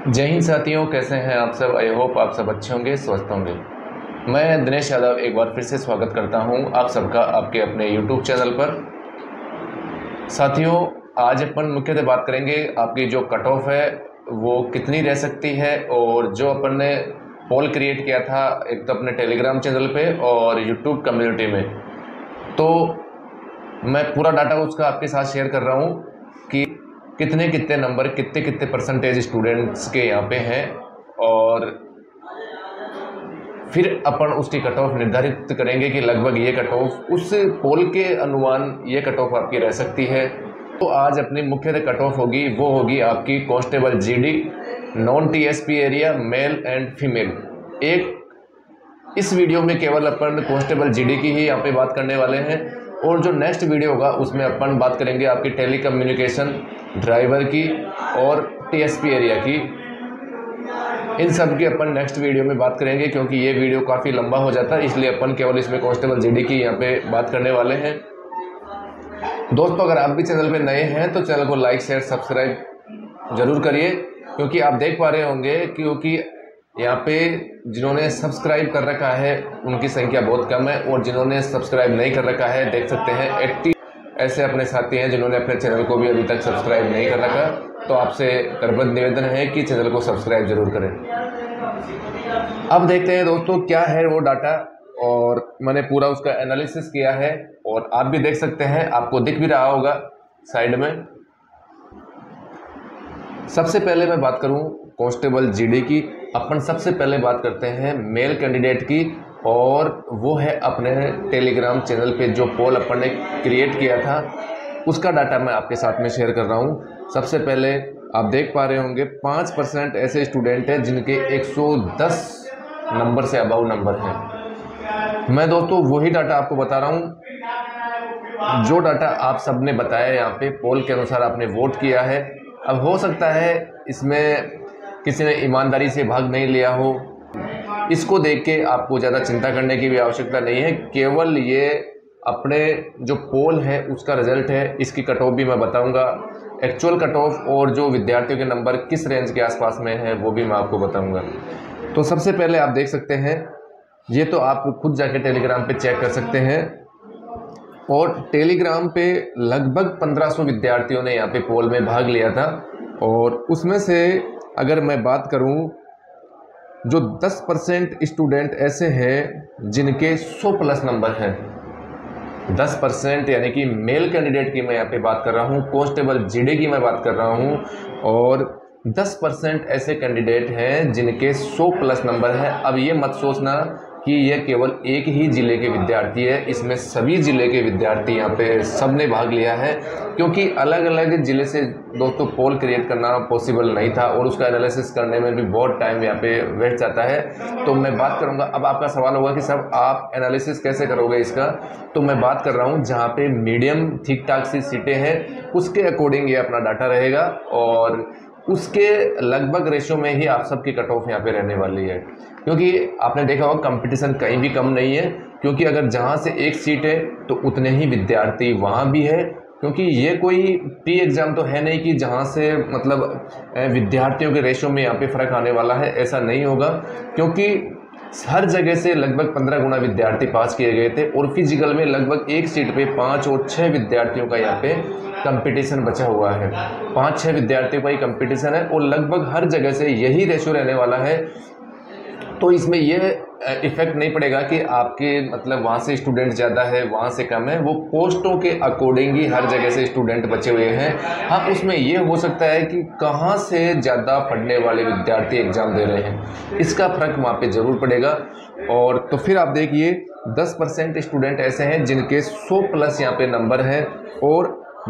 जय हिंद साथियों, कैसे हैं आप सब। आई होप आप सब अच्छे होंगे, स्वस्थ होंगे। मैं दिनेश यादव एक बार फिर से स्वागत करता हूं आप सबका आपके अपने YouTube चैनल पर। साथियों, आज अपन मुख्यतः बात करेंगे आपकी जो कट ऑफ है वो कितनी रह सकती है, और जो अपन ने पोल क्रिएट किया था एक तो अपने टेलीग्राम चैनल पे और YouTube कम्युनिटी में, तो मैं पूरा डाटा उसका आपके साथ शेयर कर रहा हूँ कि कितने कितने नंबर, कितने कितने परसेंटेज स्टूडेंट्स के यहाँ पे हैं, और फिर अपन उसकी कट ऑफ निर्धारित करेंगे कि लगभग ये कट ऑफ उस पोल के अनुमान ये कट ऑफ आपकी रह सकती है। तो आज अपनी मुख्य कट ऑफ होगी वो होगी आपकी constable GD non TSP area male and female. इस वीडियो में केवल अपन कांस्टेबल जीडी की ही यहाँ पे बात करने वाले हैं, और जो नेक्स्ट वीडियो होगा उसमें अपन बात करेंगे आपकी टेली कम्युनिकेशन ड्राइवर की और टीएसपी एरिया की। इन सब की अपन नेक्स्ट वीडियो में बात करेंगे, क्योंकि ये वीडियो काफ़ी लंबा हो जाता है, इसलिए अपन केवल इसमें कांस्टेबल जीडी की यहाँ पे बात करने वाले हैं। दोस्तों, अगर आप भी चैनल पे नए हैं तो चैनल को लाइक शेयर सब्सक्राइब जरूर करिए, क्योंकि आप देख पा रहे होंगे क्योंकि यहाँ पे जिन्होंने सब्सक्राइब कर रखा है उनकी संख्या बहुत कम है, और जिन्होंने सब्सक्राइब नहीं कर रखा है देख सकते हैं 80 ऐसे अपने साथी हैं जिन्होंने अपने चैनल को भी अभी तक सब्सक्राइब नहीं कर रखा। तो आपसे करबद्ध निवेदन है कि चैनल को सब्सक्राइब जरूर करें। अब देखते हैं दोस्तों क्या है वो डाटा, और मैंने पूरा उसका एनालिसिस किया है और आप भी देख सकते हैं, आपको दिख भी रहा होगा साइड में। सबसे पहले मैं बात करूं कांस्टेबल जीडी की। अपन सबसे पहले बात करते हैं मेल कैंडिडेट की, और वो है अपने टेलीग्राम चैनल पे जो पोल अपन ने क्रिएट किया था उसका डाटा मैं आपके साथ में शेयर कर रहा हूँ। सबसे पहले आप देख पा रहे होंगे 5% ऐसे स्टूडेंट हैं जिनके 110 नंबर से अबव नंबर हैं। मैं दोस्तों वही डाटा आपको बता रहा हूँ जो डाटा आप सब ने बताया, यहाँ पे पोल के अनुसार आपने वोट किया है। अब हो सकता है इसमें किसी ने ईमानदारी से भाग नहीं लिया हो, इसको देख के आपको ज़्यादा चिंता करने की भी आवश्यकता नहीं है। केवल ये अपने जो पोल है उसका रिजल्ट है। इसकी कट ऑफ भी मैं बताऊंगा, एक्चुअल कट ऑफ और जो विद्यार्थियों के नंबर किस रेंज के आसपास में है वो भी मैं आपको बताऊंगा। तो सबसे पहले आप देख सकते हैं, ये तो आप खुद जाके टेलीग्राम पे चेक कर सकते हैं, और टेलीग्राम पे लगभग 1500 विद्यार्थियों ने यहाँ पे पोल में भाग लिया था, और उसमें से अगर मैं बात करूँ जो 10% स्टूडेंट ऐसे हैं जिनके 100 प्लस नंबर हैं। 10% यानी कि मेल कैंडिडेट की मैं यहाँ पे बात कर रहा हूँ, कांस्टेबल जीडी की मैं बात कर रहा हूँ, और 10% ऐसे कैंडिडेट हैं जिनके 100 प्लस नंबर है। अब ये मत सोचना कि ये केवल एक ही ज़िले के विद्यार्थी है, इसमें सभी ज़िले के विद्यार्थी यहाँ पे सब ने भाग लिया है, क्योंकि अलग अलग ज़िले से दोस्तों पोल क्रिएट करना पॉसिबल नहीं था, और उसका एनालिसिस करने में भी बहुत टाइम यहाँ पे वेस्ट जाता है। तो मैं बात करूँगा, अब आपका सवाल होगा कि सब आप एनालिसिस कैसे करोगे इसका, तो मैं बात कर रहा हूँ जहाँ पे मीडियम ठीक ठाक सी सीटें हैं उसके अकॉर्डिंग ये अपना डाटा रहेगा, और उसके लगभग रेशो में ही आप सबकी कट ऑफ यहाँ पे रहने वाली है। क्योंकि आपने देखा होगा कंपटीशन कहीं भी कम नहीं है, क्योंकि अगर जहाँ से एक सीट है तो उतने ही विद्यार्थी वहाँ भी है, क्योंकि ये कोई प्री एग्ज़ाम तो है नहीं कि जहाँ से मतलब विद्यार्थियों के रेशो में यहाँ पे फ़र्क आने वाला है, ऐसा नहीं होगा। क्योंकि हर जगह से लगभग 15 गुना विद्यार्थी पास किए गए थे, और फिजिकल में लगभग एक सीट पे 5 और 6 विद्यार्थियों का यहाँ पे कंपटीशन बचा हुआ है। 5-6 विद्यार्थियों का ही कंपटीशन है, और लगभग हर जगह से यही रेशो रहने वाला है। तो इसमें यह इफेक्ट नहीं पड़ेगा कि आपके मतलब वहाँ से स्टूडेंट ज़्यादा है वहाँ से कम है, वो पोस्टों के अकॉर्डिंग ही हर जगह से स्टूडेंट बचे हुए हैं। हाँ, उसमें ये हो सकता है कि कहाँ से ज़्यादा पढ़ने वाले विद्यार्थी एग्ज़ाम दे रहे हैं, इसका फ़र्क वहाँ पे ज़रूर पड़ेगा। और तो फिर आप देखिए 10% स्टूडेंट ऐसे हैं जिनके 100 प्लस यहाँ पे नंबर हैं, और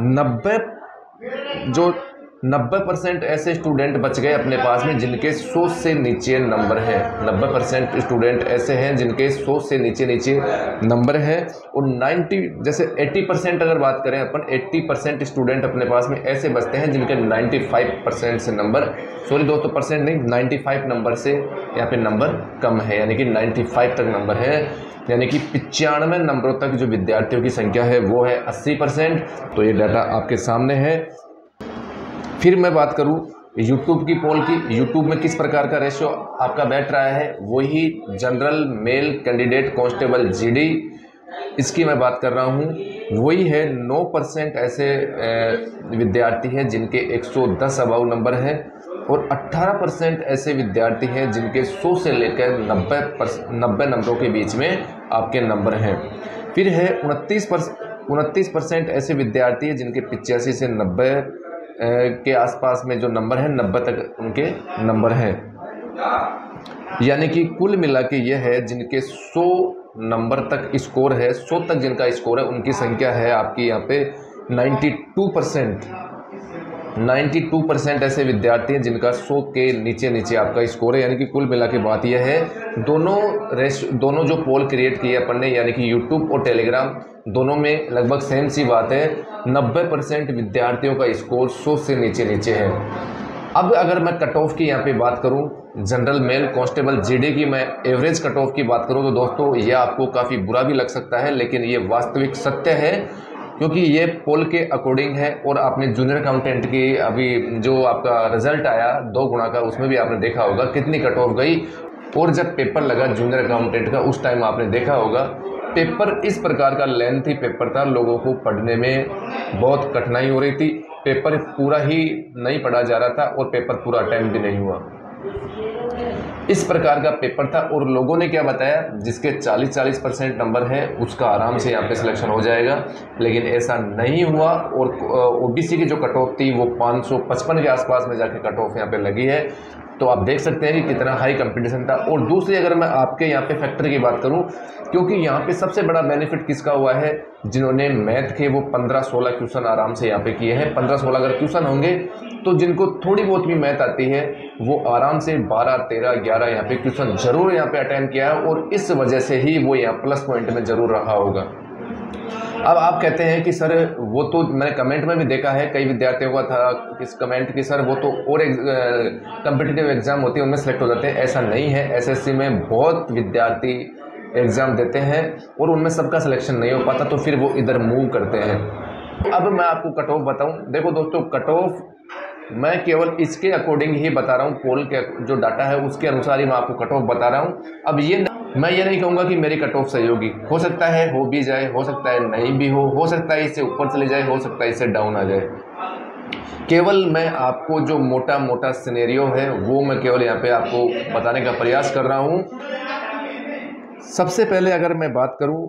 90% ऐसे स्टूडेंट बच गए अपने पास में जिनके 100 से नीचे नंबर हैं। 90% स्टूडेंट ऐसे हैं जिनके 100 से नीचे नंबर हैं, और 80% अगर बात करें अपन, 80% स्टूडेंट अपने पास में ऐसे बचते हैं जिनके 95% से नंबर, सॉरी दोस्तों परसेंट नहीं, 95 नंबर से यहाँ पे नंबर कम है, यानी कि 95 तक नंबर है, यानी कि 95 नंबरों तक जो विद्यार्थियों की संख्या है वो है 80%। तो ये डाटा आपके सामने है। फिर मैं बात करूं यूट्यूब की पोल की, यूट्यूब में किस प्रकार का रेशियो आपका बैठ रहा है, वही general male candidate constable GD, इसकी मैं बात कर रहा हूँ। वही है 9% ऐसे विद्यार्थी हैं जिनके 110 अबाउ नंबर है और 18% ऐसे विद्यार्थी हैं जिनके 100 से लेकर 90 नंबरों के बीच में आपके नंबर हैं। फिर है 29% ऐसे विद्यार्थी हैं जिनके 85 से 90 के आसपास में जो नंबर है, 90 तक उनके नंबर हैं। यानी कि कुल मिला के यह है जिनके 100 नंबर तक स्कोर है, 100 तक जिनका स्कोर है, उनकी संख्या है आपकी यहाँ पे 92% ऐसे विद्यार्थी हैं जिनका 100 के नीचे नीचे आपका स्कोर है। यानी कि कुल मिला के बात यह है, दोनों जो पोल क्रिएट किए अपन ने, यानी कि यूट्यूब और टेलीग्राम, दोनों में लगभग सेम सी बात है, 90% विद्यार्थियों का स्कोर 100 से नीचे नीचे है। अब अगर मैं कट ऑफ की यहाँ पे बात करूँ, जनरल मेल कांस्टेबल जीडी की मैं एवरेज कट ऑफ की बात करूँ, तो दोस्तों ये आपको काफ़ी बुरा भी लग सकता है, लेकिन ये वास्तविक सत्य है, क्योंकि ये पोल के अकॉर्डिंग है। और आपने जूनियर अकाउंटेंट की अभी जो आपका रिजल्ट आया 2 गुणा का, उसमें भी आपने देखा होगा कितनी कट ऑफ गई। और जब पेपर लगा जूनियर अकाउंटेंट का, उस टाइम आपने देखा होगा पेपर इस प्रकार का लेंथी पेपर था, लोगों को पढ़ने में बहुत कठिनाई हो रही थी, पेपर पूरा ही नहीं पढ़ा जा रहा था और पेपर पूरा अटेम्प्ट भी नहीं हुआ। इस प्रकार का पेपर था और लोगों ने क्या बताया, जिसके 40% नंबर है उसका आराम से यहाँ पे सिलेक्शन हो जाएगा, लेकिन ऐसा नहीं हुआ। और ओबीसी की जो कट ऑफ थी वो 555 के आसपास में जाके कट ऑफ यहाँ पे लगी है। तो आप देख सकते हैं कि कितना हाई कंपटीशन था। और दूसरी अगर मैं आपके यहाँ पे फैक्टर की बात करूँ, क्योंकि यहाँ पे सबसे बड़ा बेनिफिट किसका हुआ है, जिन्होंने मैथ के वो 15-16 क्वेश्चन आराम से यहाँ पे किए हैं। 15-16 अगर क्वेश्चन होंगे तो जिनको थोड़ी बहुत भी मैथ आती है वो आराम से 12, 13, 11 यहाँ पे क्वेश्चन जरूर यहाँ पे अटेम्प्ट किया है, और इस वजह से ही वो यहाँ प्लस पॉइंट में जरूर रहा होगा। अब आप कहते हैं कि सर वो तो मैंने कमेंट में भी देखा है, कई विद्यार्थियों का था इस कमेंट कि सर वो तो और कम्पिटिटिव एग्जाम होती है उनमें सेलेक्ट हो जाते हैं। ऐसा नहीं है, एसएससी में बहुत विद्यार्थी एग्जाम देते हैं और उनमें सबका सिलेक्शन नहीं हो पाता, तो फिर वो इधर मूव करते हैं। अब मैं आपको कट ऑफ बताऊं, देखो दोस्तों कट ऑफ मैं केवल इसके अकॉर्डिंग ही बता रहा हूँ, पोल के जो डाटा है उसके अनुसार ही मैं आपको कट ऑफ बता रहा हूँ। अब मैं ये नहीं कहूँगा कि मेरी कट ऑफ सही होगी, हो सकता है हो भी जाए, हो सकता है नहीं भी हो सकता है इससे ऊपर चले जाए, हो सकता है इससे डाउन आ जाए। केवल मैं आपको जो मोटा मोटा सिनेरियो है वो मैं केवल यहाँ पे आपको बताने का प्रयास कर रहा हूँ। सबसे पहले अगर मैं बात करूँ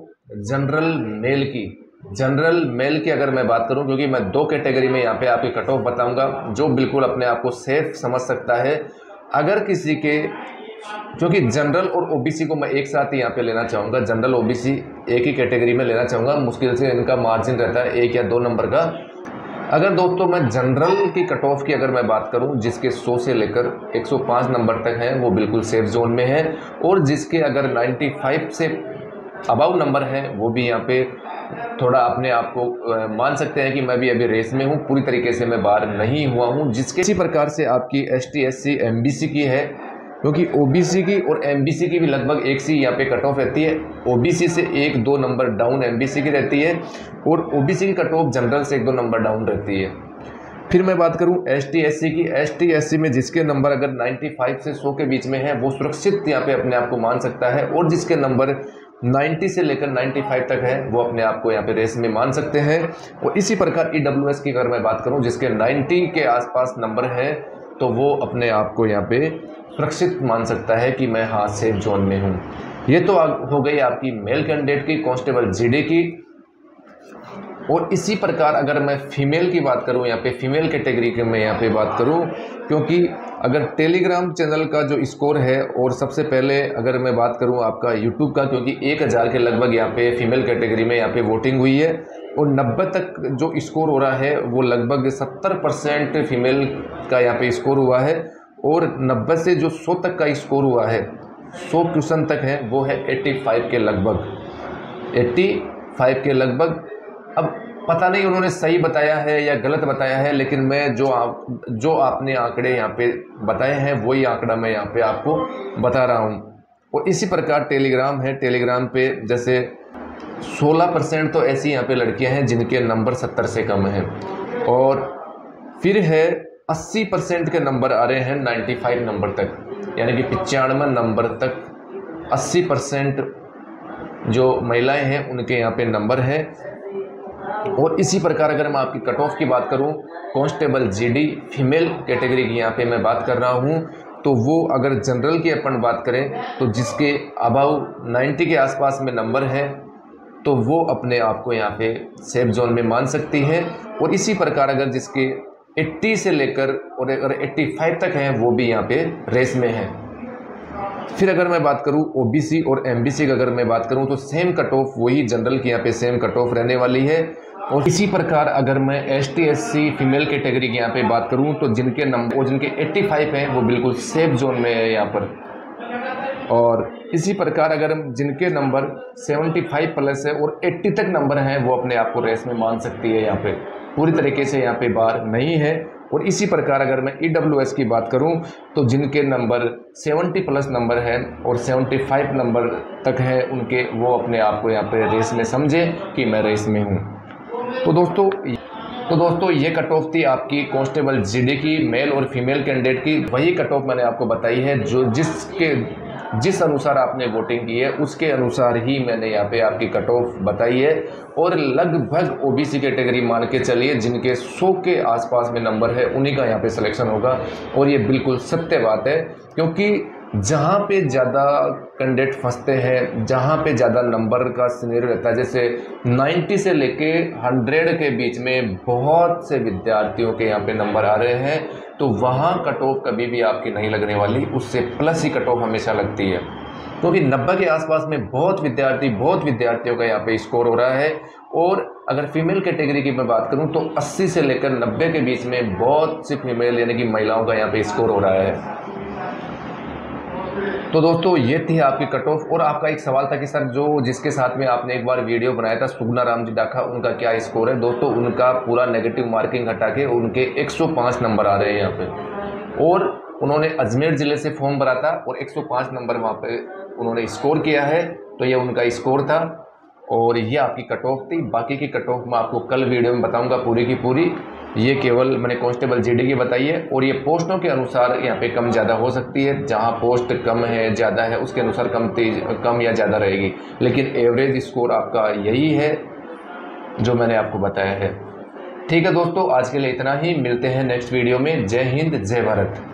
जनरल मेल की अगर मैं बात करूं, क्योंकि मैं 2 कैटेगरी में यहाँ पे आपके कट ऑफ बताऊंगा जो बिल्कुल अपने आप को सेफ समझ सकता है। अगर किसी के, क्योंकि जनरल और ओबीसी को मैं एक साथ ही यहाँ पे लेना चाहूँगा, जनरल ओबीसी एक ही कैटेगरी में लेना चाहूँगा, मुश्किल से इनका मार्जिन रहता है 1 या 2 नंबर का। अगर दोस्तों मैं जनरल की कट ऑफ की अगर मैं बात करूं, जिसके 100 से लेकर 105 नंबर तक हैं वो बिल्कुल सेफ जोन में है, और जिसके अगर 95 से अबाउ नंबर है वो भी यहाँ पे थोड़ा अपने आप को मान सकते हैं कि मैं भी अभी रेस में हूँ, पूरी तरीके से मैं बाहर नहीं हुआ हूँ। जिसके इसी प्रकार से आपकी एसटी, एससी, एमबीसी की है, क्योंकि ओबीसी की और एमबीसी की भी लगभग एक सी यहाँ पे कट ऑफ रहती है। ओबीसी से 1-2 नंबर डाउन एमबीसी की रहती है, और ओबीसी की कट ऑफ जनरल से 1-2 नंबर डाउन रहती है। फिर मैं बात करूं एसटी, एससी की, एसटी, एससी में जिसके नंबर अगर 95 से 100 के बीच में है वो सुरक्षित यहाँ पे अपने आप को मान सकता है, और जिसके नंबर 90 से लेकर 95 तक है वो अपने आप को यहाँ पे रेस में मान सकते हैं। और इसी प्रकार ईडब्ल्यूएस की अगर मैं बात करूं, जिसके 90 के आसपास नंबर है तो वो अपने आप को यहाँ पे सुरक्षित मान सकता है कि मैं हाँ सेफ जोन में हूँ। ये तो हो गई आपकी मेल कैंडिडेट की, कांस्टेबल जीडी की। और इसी प्रकार अगर मैं फीमेल की बात करूं, यहाँ पे फीमेल कैटेगरी की मैं यहाँ पे बात करूं, क्योंकि अगर टेलीग्राम चैनल का जो स्कोर है, और सबसे पहले अगर मैं बात करूं आपका यूट्यूब का, क्योंकि 1000 के लगभग यहाँ पे फीमेल कैटेगरी में यहाँ पे वोटिंग हुई है, और 90 तक जो स्कोर हो रहा है वो लगभग 70% फीमेल का यहाँ पे स्कोर हुआ है, और 90 से जो 100 तक का स्कोर हुआ है, 100 क्वेश्चन तक है, वो है 85 के लगभग। अब पता नहीं उन्होंने सही बताया है या गलत बताया है, लेकिन मैं जो आपने आंकड़े यहाँ पे बताए हैं वही आंकड़ा मैं यहाँ पे आपको बता रहा हूँ। और इसी प्रकार टेलीग्राम है, टेलीग्राम पे जैसे 16% तो ऐसी यहाँ पे लड़कियाँ हैं जिनके नंबर 70 से कम हैं। और फिर है 80% के नंबर आ रहे हैं 95 नंबर तक, यानी कि 95 नंबर तक 80% जो महिलाएं हैं उनके यहाँ पे नंबर है। और इसी प्रकार अगर मैं आपकी कट ऑफ की बात करूं, कांस्टेबल जीडी फीमेल कैटेगरी की यहाँ पे मैं बात कर रहा हूं, तो वो अगर जनरल की अपन बात करें तो जिसके अबाउ 90 के आसपास में नंबर है तो वो अपने आप को यहाँ पे सेफ जोन में मान सकती है। और इसी प्रकार अगर जिसके 80 से लेकर और अगर 85 तक हैं वो भी यहाँ पे रेस में है। फिर अगर मैं बात करूं ओबीसी और एमबीसी की अगर मैं बात करूं तो सेम कट ऑफ वही जनरल की यहाँ पे सेम कट ऑफ रहने वाली है। और इसी प्रकार अगर मैं एसटी एससी फीमेल कैटेगरी की यहाँ पे बात करूं तो जिनके नंबर और जिनके 85 हैं वो बिल्कुल सेफ जोन में है यहाँ पर। और इसी प्रकार अगर जिनके नंबर 75 प्लस है और 80 तक नंबर हैं वो अपने आप को रेस में मान सकती है, यहाँ पे पूरी तरीके से यहाँ पे बाहर नहीं है। और इसी प्रकार अगर मैं ईडब्ल्यूएस की बात करूं तो जिनके नंबर 70 प्लस नंबर है और 75 नंबर तक है उनके, वो अपने आप को यहाँ पे रेस में समझे कि मैं रेस में हूँ। तो दोस्तों ये कट ऑफ थी आपकी कांस्टेबल जीडी की मेल और फीमेल कैंडिडेट की। वही कट ऑफ मैंने आपको बताई है जो जिस अनुसार आपने वोटिंग की है उसके अनुसार ही मैंने यहाँ पे आपकी कट ऑफ बताई है। और लगभग ओबीसी कैटेगरी मान के चलिए जिनके 100 के आसपास में नंबर है उन्हीं का यहाँ पे सिलेक्शन होगा। और ये बिल्कुल सत्य बात है, क्योंकि जहाँ पे ज़्यादा कैंडिडेट फंसते हैं, जहाँ पे ज़्यादा नंबर का सिनेरियो रहता है, जैसे 90 से लेके 100 के बीच में बहुत से विद्यार्थियों के यहाँ पे नंबर आ रहे हैं, तो वहाँ कट ऑफ कभी भी आपकी नहीं लगने वाली, उससे प्लस ही कट ऑफ हमेशा लगती है। क्योंकि 90 के आसपास में बहुत विद्यार्थियों का यहाँ पे स्कोर हो रहा है। और अगर फीमेल कैटेगरी की मैं बात करूँ तो 80 से लेकर 90 के बीच में बहुत सी फीमेल यानी कि महिलाओं का यहाँ पे स्कोर हो रहा है। तो दोस्तों ये थी आपकी कट ऑफ। और आपका एक सवाल था कि सर जिसके साथ में आपने एक बार वीडियो बनाया था सुगना राम जी डाखा, उनका क्या स्कोर है। दोस्तों उनका पूरा नेगेटिव मार्किंग हटा के उनके 105 नंबर आ रहे हैं यहाँ पे। और उन्होंने अजमेर ज़िले से फॉर्म भरा था और 105 नंबर वहाँ पे उन्होंने स्कोर किया है, तो ये उनका स्कोर था। और ये आपकी कट ऑफ थी। बाकी की कट ऑफ मैं आपको कल वीडियो में बताऊँगा पूरी की पूरी। ये केवल मैंने कांस्टेबल जीडी की बताई है। और ये पोस्टों के अनुसार यहाँ पे कम ज़्यादा हो सकती है, जहाँ पोस्ट कम है ज़्यादा है उसके अनुसार कम या ज़्यादा रहेगी, लेकिन एवरेज स्कोर आपका यही है जो मैंने आपको बताया है। ठीक है दोस्तों, आज के लिए इतना ही। मिलते हैं नेक्स्ट वीडियो में। जय हिंद, जय भारत।